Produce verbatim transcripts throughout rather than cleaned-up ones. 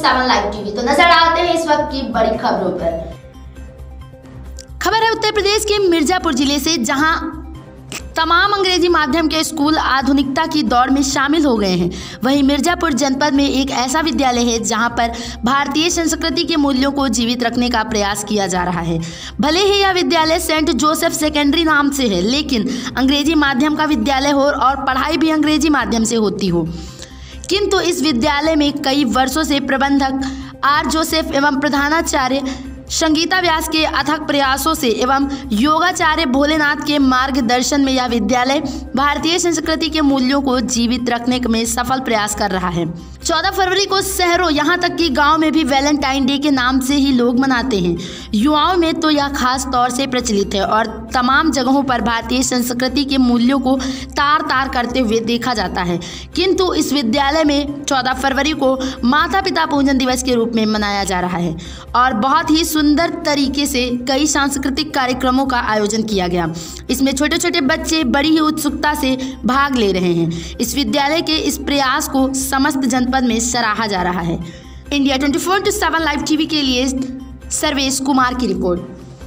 Seven live TV. तो नजर आते हैं इस वक्त की बड़ी खबरों पर। खबर है उत्तर प्रदेश के मिर्जापुर जिले से, जहां तमाम अंग्रेजी माध्यम के स्कूल आधुनिकता की दौड़ में शामिल हो गए हैं। वहीं मिर्जापुर जनपद में एक ऐसा विद्यालय है जहां पर भारतीय संस्कृति के मूल्यों को जीवित रखने का प्रयास किया जा रहा है। भले ही यह विद्यालय सेंट जोसेफ सेकेंडरी नाम से है, लेकिन अंग्रेजी माध्यम का विद्यालय हो और पढ़ाई भी अंग्रेजी माध्यम से होती हो, किंतु इस विद्यालय में कई वर्षों से प्रबंधक आर जोसेफ एवं प्रधानाचार्य संगीता व्यास के अथक प्रयासों से एवं योगाचार्य भोलेनाथ के मार्गदर्शन में यह विद्यालय भारतीय संस्कृति के मूल्यों को जीवित रखने में सफल प्रयास कर रहा है। चौदह फरवरी को शहरों यहाँ तक कि गांव में भी वैलेंटाइन डे के नाम से ही लोग मनाते हैं। युवाओं में तो यह खास तौर से प्रचलित है और तमाम जगहों पर भारतीय संस्कृति के मूल्यों को तार तार करते हुए देखा जाता है। किंतु इस विद्यालय में चौदह फरवरी को माता पिता पूजन दिवस के रूप में मनाया जा रहा है और बहुत ही सुंदर तरीके से कई सांस्कृतिक कार्यक्रमों का आयोजन किया गया। इसमें छोटे छोटे बच्चे बड़ी ही उत्सुकता से भाग ले रहे हैं। इस विद्यालय के इस प्रयास को समस्त जनपद में सराहा जा रहा है। India twenty four two seven live TV के लिए सर्वेश कुमार की रिपोर्ट।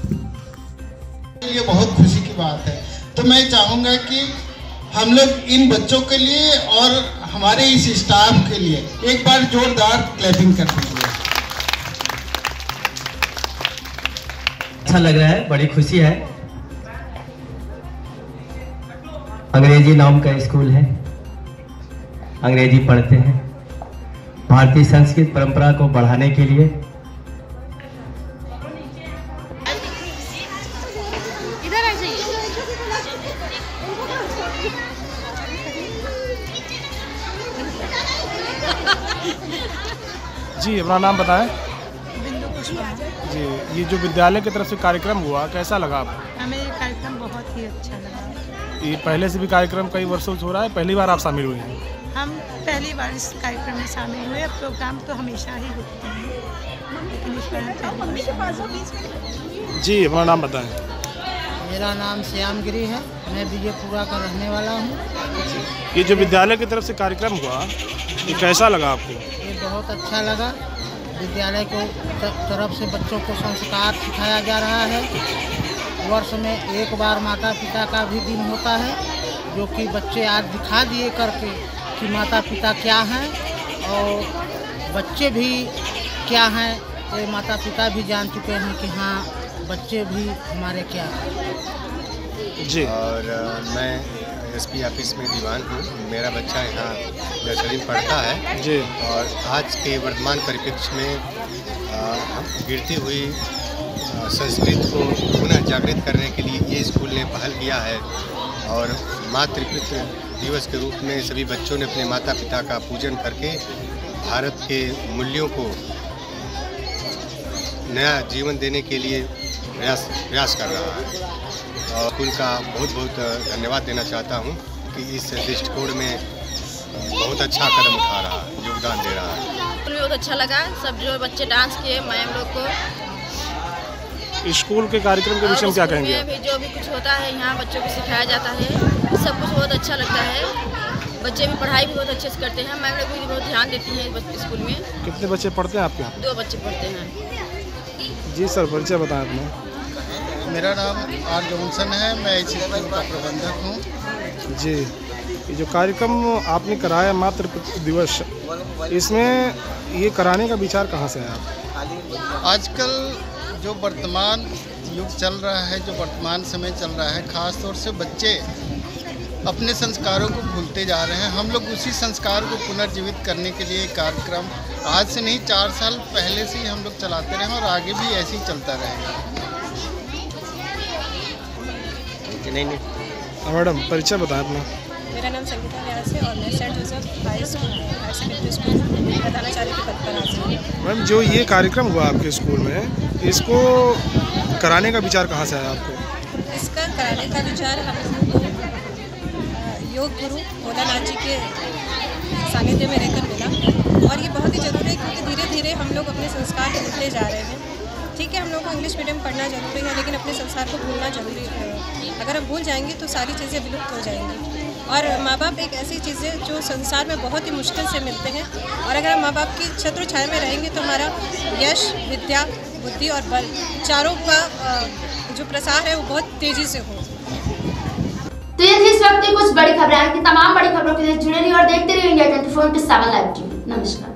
ये बहुत खुशी की बात है। तो मैं चाहूंगा कि हम लोग इन बच्चों के लिए और हमारे इस स्टाफ के लिए एक बार जोरदार क्लैपिंग कर दीजिए। अच्छा लग रहा है, बड़ी खुशी है। अंग्रेजी नाम का स्कूल है, अंग्रेजी पढ़ते हैं। भारतीय संस्कृत परंपरा को बढ़ाने के लिए इधर आ जाइए। जी, अपना नाम बताएं। बिंदु पुष्पा जी, ये जो विद्यालय की तरफ से कार्यक्रम हुआ, कैसा लगा आपको? हमें ये कार्यक्रम बहुत ही अच्छा लगा। ये पहले से भी कार्यक्रम कई वर्षों से हो रहा है, पहली बार आप शामिल हुए हैं? हम पहली बार इस कार्यक्रम में शामिल हुए। प्रोग्राम तो हमेशा ही होते हैं, लेकिन इस बार पहली बार शामिल हुए। जी, अपना नाम बताएं। मेरा नाम श्यामगिरी है, मैं विजयपुरा का रहने वाला हूँ। ये जो विद्यालय की तरफ से कार्यक्रम हुआ, ये कैसा लगा आपको? ये बहुत अच्छा लगा। विद्यालय को तरफ से बच्चों को संस्कार सिखाया जा रहा है। वर्ष में एक बार माता पिता का भी दिन होता है, जो कि बच्चे आज दिखा दिए करके कि माता पिता क्या हैं और बच्चे भी क्या हैं। ये माता पिता भी जान चुके हैं कि हाँ, बच्चे भी हमारे क्या हैं। जी, और आ, मैं एसपी ऑफिस में दीवान हूँ। मेरा बच्चा यहाँ नर्सरी में पढ़ता है जी। और आज के वर्तमान परिप्रेक्ष्य में आ, गिरती हुई आ, संस्कृत को पुनः जागृत करने के लिए ये स्कूल ने पहल किया है और मातृपितृ दिवस के रूप में सभी बच्चों ने अपने माता पिता का पूजन करके भारत के मूल्यों को नया जीवन देने के लिए प्रयास प्रयास कर रहा है। और स्कूल का बहुत बहुत धन्यवाद देना चाहता हूँ कि इस दृष्टिकोण में बहुत अच्छा कदम उठा रहा है, योगदान दे रहा है। स्कूल में बहुत अच्छा लगा। सब जो बच्चे डांस किए, मैम लोग को। स्कूल के कार्यक्रम के विषय में क्या कहेंगे? भी जो भी कुछ होता है यहाँ बच्चों को सिखाया जाता है, सब कुछ बहुत अच्छा लगता है। बच्चे भी पढ़ाई भी बहुत अच्छे से करते हैं। मैम लोग भी बहुत ध्यान देती हैं स्कूल में। कितने बच्चे पढ़ते हैं आपके यहाँ? दो बच्चे पढ़ते हैं। जी सर, परिचय बताएं अपना। मेरा नाम आर जॉनसन है, मैं इस स्कूल का प्रबंधक हूँ। जी, ये जो कार्यक्रम आपने कराया मातृ दिवस, इसमें ये कराने का विचार कहाँ से आया? आजकल जो वर्तमान युग चल रहा है, जो वर्तमान समय चल रहा है, ख़ास तौर से बच्चे अपने संस्कारों को भूलते जा रहे हैं। हम लोग उसी संस्कार को पुनर्जीवित करने के लिए कार्यक्रम आज से नहीं, चार साल पहले से ही हम लोग चलाते रहे और आगे भी ऐसे ही चलता रहेगा। नहीं नहीं मैडम, परिचय बताएं अपना। मेरा नाम संगीता व्यास है और मैं saint Joseph high school higher secondary school प्रधानाचार्य के पद पर हाजिर हूँ। मैम, जो ये कार्यक्रम हुआ आपके स्कूल में, इसको कराने का विचार कहाँ से आया आपको? इसका कराने का विचार हम योग गुरु भोलानाथ जी के सानिध्य में रहकर मिला और ये बहुत ही ज़रूरी है, क्योंकि धीरे धीरे हम लोग अपने संस्कार भूलते जा रहे हैं। ठीक है, हम लोग को इंग्लिश मीडियम पढ़ना जरूरी है, लेकिन अपने संस्कार को भूलना जरूरी है। अगर हम भूल जाएंगे तो सारी चीज़ें विलुप्त हो जाएंगी और माँ बाप एक ऐसी चीज़ है जो संसार में बहुत ही मुश्किल से मिलते हैं, और अगर हम माँ बाप की छत्र छाया में रहेंगे तो हमारा यश, विद्या, बुद्धि और बल चारों का जो प्रसार है वो बहुत तेज़ी से हो। तो ये थी इस वक्त की कुछ बड़ी खबरें। कि तमाम बड़ी खबरों के लिए जुड़े रहिए और देखते रहिए India twenty four into seven live TV. नमस्कार।